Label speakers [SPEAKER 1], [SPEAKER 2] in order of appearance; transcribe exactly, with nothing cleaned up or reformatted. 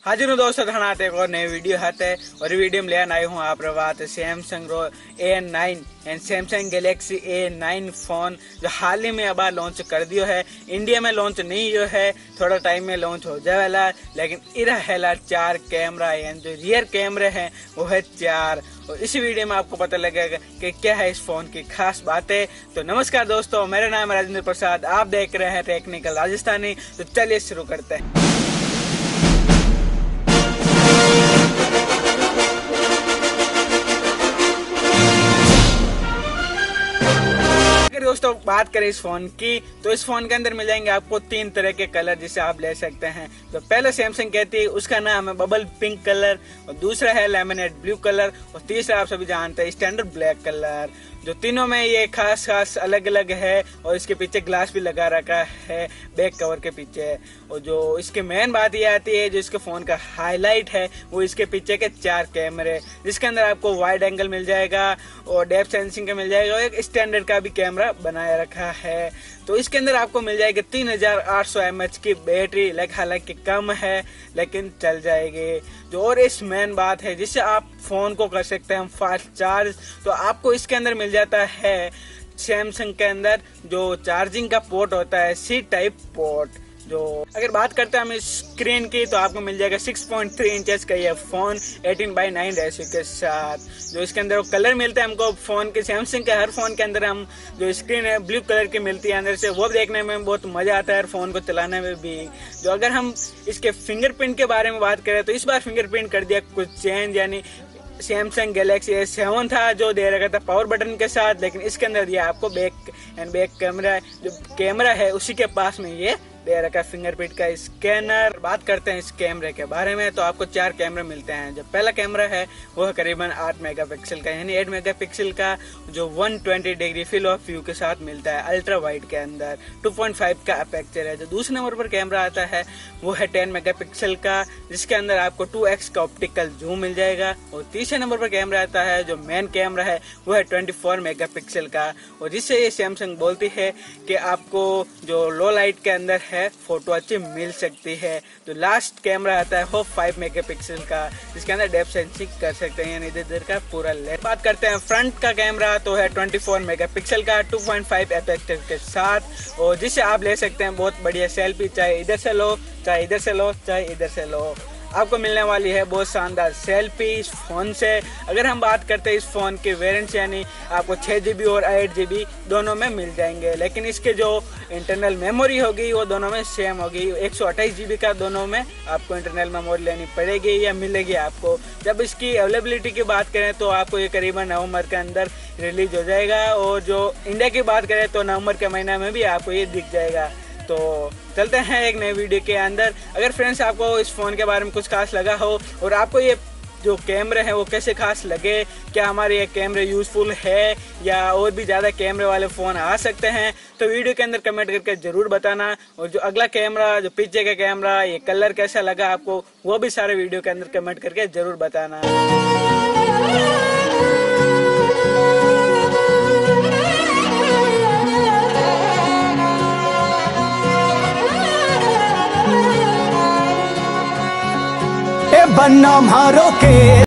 [SPEAKER 1] हाजिर हूँ दोस्तों धनाते एक और नई वीडियो हाथ है और वीडियो में लेन आए हूँ आप बात सैमसंग रो A nine and Samsung Galaxy A nine phone जो हाल ही में अब लॉन्च कर दियो है। इंडिया में लॉन्च नहीं हुआ है, थोड़ा टाइम में लॉन्च हो जाएगा, लेकिन इरा है चार कैमरा एंड जो रियर कैमरे हैं वो है चार। और इसी वीडियो में आपको पता लगेगा कि क्या है इस फोन की खास बातें। तो नमस्कार दोस्तों, मेरा नाम है राजेंद्र प्रसाद, आप देख रहे हैं टेक्निकल राजस्थानी। तो चलिए शुरू करते हैं। दोस्तों बात करें इस फोन की तो इस फोन के अंदर मिल जाएंगे आपको तीन तरह के कलर जिसे आप ले सकते हैं। तो पहले सैमसंग कहती है उसका नाम है बबल पिंक कलर, और दूसरा है लेमनेड ब्लू कलर, और तीसरा आप सभी जानते हैं स्टैंडर्ड ब्लैक कलर। जो तीनों में ये खास खास अलग अलग है और इसके पीछे ग्लास भी लगा रखा है बैक कवर के पीछे। और जो इसके मेन बात ये आती है, जो इसके फोन का हाईलाइट है वो इसके पीछे के चार कैमरे, जिसके अंदर आपको वाइड एंगल मिल जाएगा और डेप्थ सेंसिंग का मिल जाएगा और एक स्टैंडर्ड का भी कैमरा बनाया रखा है। तो इसके अंदर आपको मिल जाएगी तीन हजार आठ सौ एम एच की बैटरी, लेकिन हालांकि कम है लेकिन चल जाएगी। जो और इस मेन बात है जिससे आप फोन को कर सकते हैं फास्ट चार्ज, तो आपको इसके अंदर मिल जाता है सैमसंग के अंदर जो चार्जिंग का पोर्ट होता है सी टाइप पोर्ट। जो अगर बात करते हैं हम इस स्क्रीन की तो आपको मिल जाएगा सिक्स पॉइंट थ्री इंचेस का ये phone eighteen by nine ratio के साथ। जो इसके अंदर वो कलर मिलता है हमको फोन के, सैमसंग के हर फोन के अंदर हम जो स्क्रीन है ब्लू कलर की मिलती है अंदर से, वो देखने में बहुत मजा आता है फोन को चलाने में भी। जो अगर हम इसके फिंगरप्रिंट के बारे में बात करें तो इस बार फिंगरप्रिंट कर दिया कुछ चेंज, यानी सैमसंग गैलेक्सी ए सेवन था जो दे रखा था पावर बटन के साथ, लेकिन इसके अंदर दिया आपको बैक एंड बैक कैमरा, जो कैमरा है उसी के पास में ये दे रखा है फिंगरप्रिंट का स्कैनर। बात करते हैं इस कैमरे के बारे में तो आपको चार कैमरे मिलते हैं। जो पहला कैमरा है वो है करीबन आठ मेगापिक्सल का, यानी आठ मेगापिक्सल का, जो एक सौ बीस डिग्री फील्ड ऑफ व्यू के साथ मिलता है अल्ट्रा वाइड के अंदर। टू पॉइंट फाइव का अपेक्चर है। जो दूसरे नंबर पर कैमरा आता है वो है टेन मेगापिक्सल का, जिसके अंदर आपको टू एक्स का ऑप्टिकल जूम मिल जाएगा। और तीसरे नंबर पर कैमरा आता है जो मेन कैमरा है वो है ट्वेंटी फोर मेगापिक्सल का, और जिससे ये सैमसंग बोलती है कि आपको जो लो लाइट के अंदर है फोटो अच्छी मिल सकती है। जो लास्ट कैमरा आता है वो फाइव मेगापिक्सल का, जिसके अंदर डेप्थ सेंसिंग कर सकते हैं, यानी इधर इधर का पूरा लेंस। बात करते हैं फ्रंट का कैमरा तो है ट्वेंटी फोर मेगापिक्सल का टू पॉइंट फाइव एपेक्चर के साथ, और जिससे आप ले सकते हैं बहुत बढ़िया सेल्फी, चाहे इधर से लो चाहे इधर से लो चाहे इधर से लो, आपको मिलने वाली है बहुत शानदार सेल्फी इस फोन से। अगर हम बात करते हैं इस फोन के वेरिएंट्स, यानी आपको छह जीबी और आठ जीबी दोनों में मिल जाएंगे, लेकिन इसके जो इंटरनल मेमोरी होगी वो दोनों में सेम होगी। एक सौ अट्ठाईस जीबी का दोनों में आपको इंटरनल मेमोरी लेनी पड़ेगी या मिलेगी आपको। जब इसकी अवेलेबिलिटी की बात करें तो आपको ये करीबन नवंबर के अंदर रिलीज हो जाएगा, और जो इंडिया की बात करें तो नवंबर के महीना में भी आपको ये दिख जाएगा। तो चलते हैं एक नए वीडियो के अंदर। अगर फ्रेंड्स आपको इस फोन के बारे में कुछ खास लगा हो और आपको ये जो कैमरे हैं वो कैसे खास लगे, क्या हमारे ये कैमरे यूजफुल है या और भी ज़्यादा कैमरे वाले फ़ोन आ सकते हैं, तो वीडियो के अंदर कमेंट करके ज़रूर बताना। और जो अगला कैमरा, जो पीछे का कैमरा, ये कलर कैसा लगा आपको, वो भी सारे वीडियो के अंदर कमेंट करके ज़रूर बताना।
[SPEAKER 2] बन्ना मारो के